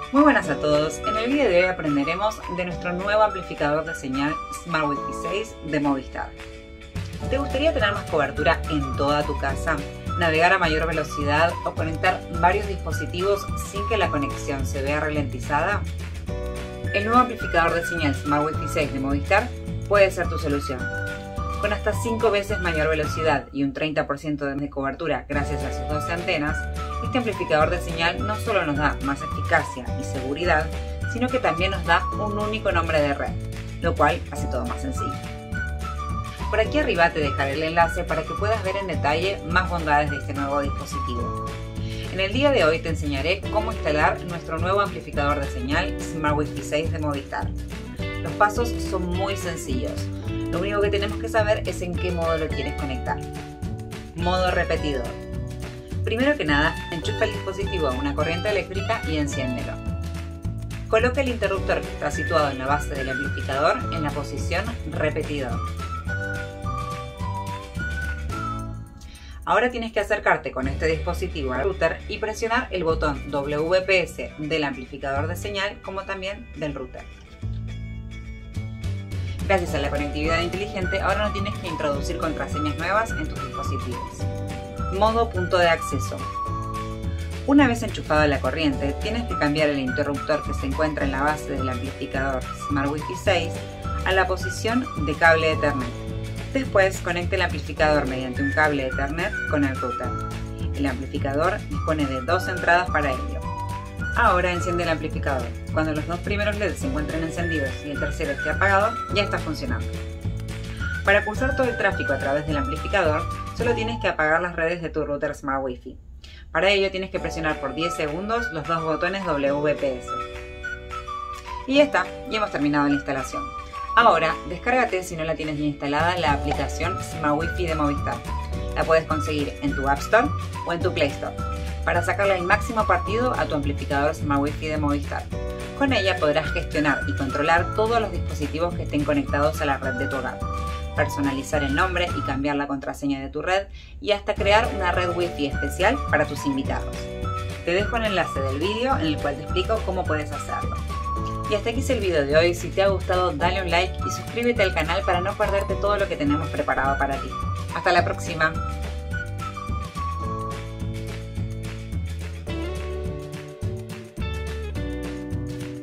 Muy buenas a todos, en el vídeo de hoy aprenderemos de nuestro nuevo amplificador de señal Smart Wi-Fi 6 de Movistar. ¿Te gustaría tener más cobertura en toda tu casa, navegar a mayor velocidad o conectar varios dispositivos sin que la conexión se vea ralentizada? El nuevo amplificador de señal Smart Wi-Fi 6 de Movistar puede ser tu solución. Con hasta 5 veces mayor velocidad y un 30% de cobertura gracias a sus 12 antenas, este amplificador de señal no solo nos da más eficacia y seguridad, sino que también nos da un único nombre de red, lo cual hace todo más sencillo. Por aquí arriba te dejaré el enlace para que puedas ver en detalle más bondades de este nuevo dispositivo. En el día de hoy te enseñaré cómo instalar nuestro nuevo amplificador de señal Smart Wi-Fi 6 de Movistar. Los pasos son muy sencillos. Lo único que tenemos que saber es en qué modo lo quieres conectar. Modo repetidor. Primero que nada, enchufa el dispositivo a una corriente eléctrica y enciéndelo. Coloca el interruptor que está situado en la base del amplificador en la posición repetidor. Ahora tienes que acercarte con este dispositivo al router y presionar el botón WPS del amplificador de señal como también del router. Gracias a la conectividad inteligente, ahora no tienes que introducir contraseñas nuevas en tus dispositivos. Modo punto de acceso. Una vez enchufada la corriente, tienes que cambiar el interruptor que se encuentra en la base del amplificador Smart Wi-Fi 6 a la posición de cable Ethernet. Después, conecte el amplificador mediante un cable Ethernet con el router. El amplificador dispone de 2 entradas para ello. Ahora enciende el amplificador. Cuando los 2 primeros LEDs se encuentren encendidos y el tercero esté apagado, ya está funcionando. Para pulsar todo el tráfico a través del amplificador, solo tienes que apagar las redes de tu router Smart Wi-Fi. Para ello tienes que presionar por 10 segundos los 2 botones WPS. Y ya está, ya hemos terminado la instalación. Ahora, descárgate si no la tienes ya instalada la aplicación Smart Wi-Fi de Movistar. La puedes conseguir en tu App Store o en tu Play Store, para sacarle el máximo partido a tu amplificador Smart Wi-Fi de Movistar. Con ella podrás gestionar y controlar todos los dispositivos que estén conectados a la red de tu hogar, personalizar el nombre y cambiar la contraseña de tu red y hasta crear una red Wi-Fi especial para tus invitados. Te dejo el enlace del vídeo en el cual te explico cómo puedes hacerlo. Y hasta aquí es el vídeo de hoy. Si te ha gustado, dale un like y suscríbete al canal para no perderte todo lo que tenemos preparado para ti. Hasta la próxima.